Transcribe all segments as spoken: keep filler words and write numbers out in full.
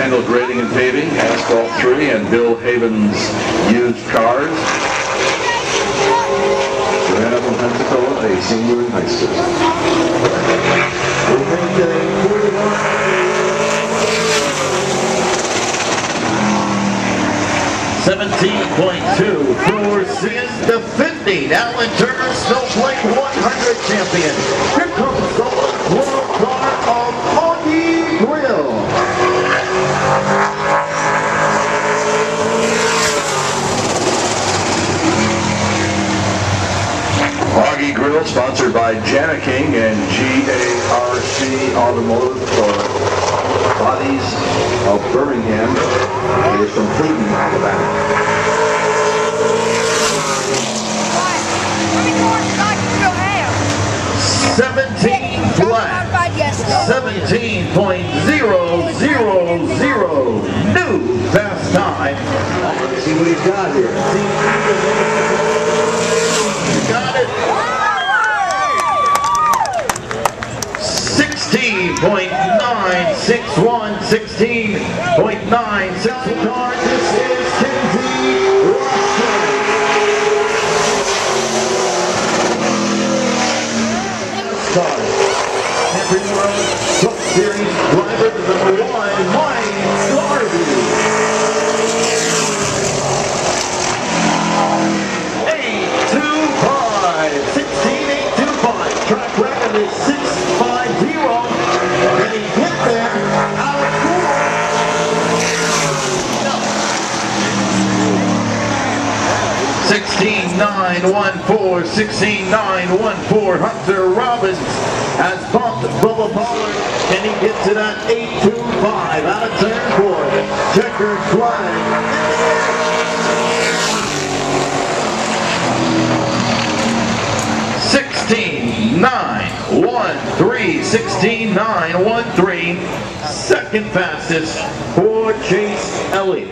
Randall Grading and Paving, Asphalt three, and Bill Haven's Used Cars. Joanna from Pensacola, a senior in high school. seventeen point two for Sears defending Alan Turner Snowball one hundred champion. Here comes the world car of Augie Grill. Augie Grill, sponsored by Jana King and G A R C Automotive for Bodies of Birmingham. It is from Cleveland, Alabama. seventeen flat. seventeen point zero zero zero. New fast time. Let's see what he's got here. You got it. sixteen point nine six one, sixteen point nine six one. This is Kinsey Russell. Champion World Truck Series driver number one, Mike Garvey. eight two five, sixteen eight two five. Track record is six five zero. And he hit there out of cool. sixteen nine one four, sixteen nine one four. Hunter Robbins has bumped Bubba Pollard, and he gets it at eight two five out of turn four. Checkered flag. sixteen nine one three, sixteen nine one three. Second fastest for Chase Elliott.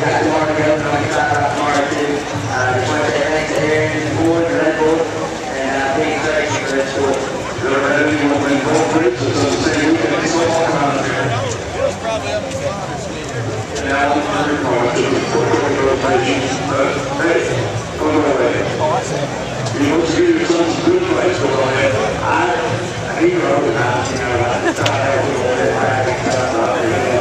got tomorrow to go, and I'll get back out tomorrow too. Uh, just want to say thanks to Aaron and the board, the Red Bull, and uh, big thanks to Red Bull. Good already, you want to bring both groups, so it's the same weekend, it's all around here. And I don't know if you're going to hey, go away. You must give your son some good advice, go ahead. I, he wrote it out, you know, I thought I was going to